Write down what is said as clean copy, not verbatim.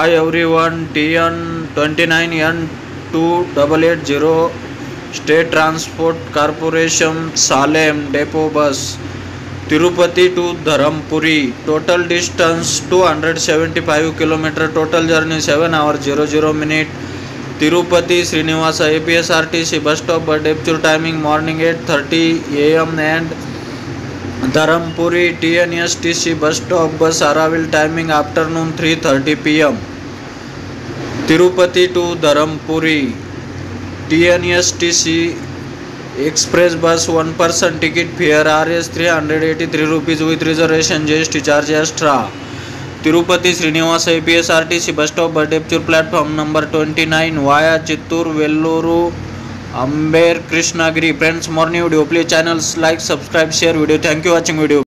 Hi everyone, TN29N2880 State Transport Corporation Salem Depot Bus Tirupati to Dharampuri. Total distance 275 km. Total journey 7 hours 00 minutes. Tirupati Srinivasa APSRTC bus stop departure timing morning 8:30 AM and Dharampuri TNSTC bus stop bus arrival timing afternoon 3:30 PM. Tirupati to Dharampuri TNSTC express bus 1 person ticket fare Rs 383 rupees with reservation GST charge extra. Tirupati Srinivasa APSRTC bus stop departure platform number 29 via Chittur Velluru Amber Krishnagiri. Friends, more new video, please channels like, subscribe, share video. Thank you watching video.